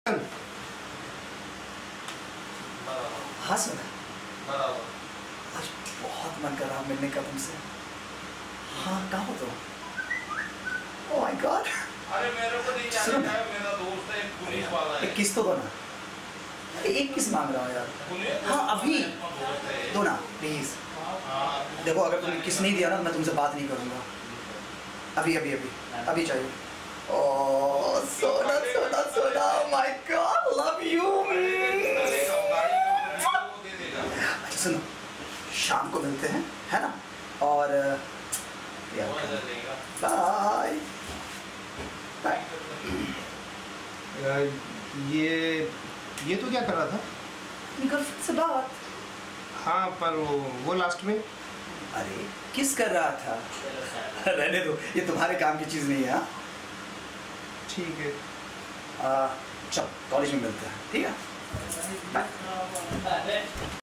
हाँ सुना, आज बहुत मन कर रहा मिलने का तुमसे। हाँ कहाँ हो तुम? Oh my God. अरे मेरे को नहीं जानता है, मेरा दोस्त है एक पुलिस वाला है। एक किस तो दो ना, एक किस मांग रहा हूँ यार। हाँ अभी दो ना प्लीज। देखो अगर तुमने किस नहीं दिया ना मैं तुमसे बात नहीं करूँगा। अभी अभी अभी अभी चाहिए। ओह सोना सोना सोना, माय गॉड लव यू। अच्छा सुनो, शाम को मिलते हैं है ना, और बाय बाय। ये तो क्या कर रहा था? गर्लफ्रेंड से बात। हाँ पर वो लास्ट में। अरे किस कर रहा था? रहने दो, ये तुम्हारे काम की चीज़ नहीं है। हाँ ठीक है, चल कॉलेज में मिलते हैं, ठीक है, बाय।